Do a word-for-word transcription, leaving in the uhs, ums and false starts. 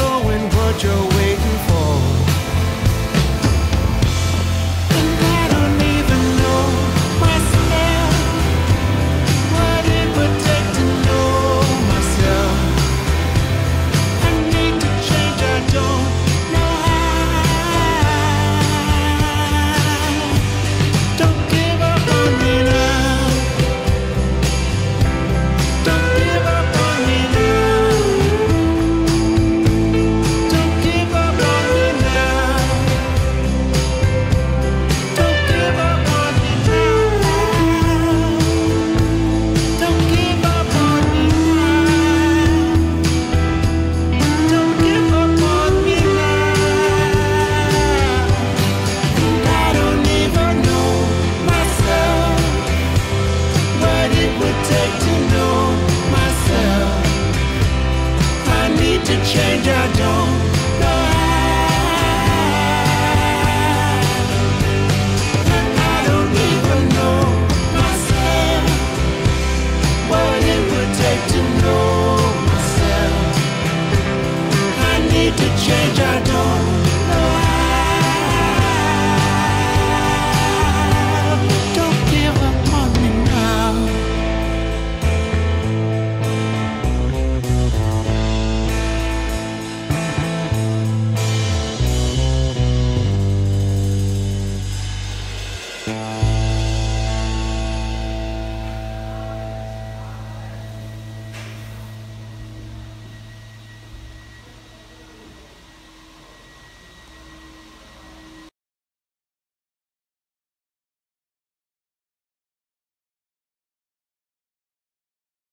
knowing what you're waiting for. And I don't even know myself what it would take to know myself. I need to change, I don't know how. Don't give up on me now. Don't give up on me now. Don't give up on me now. Don't give up on me now. Don't give up on me now. Don't give up on me now. And I don't even know myself what it would take to know myself. I need to change, I don't know how. And I don't even know myself what it would take to know myself. I need to change, I don't know how. Don't give up on me now.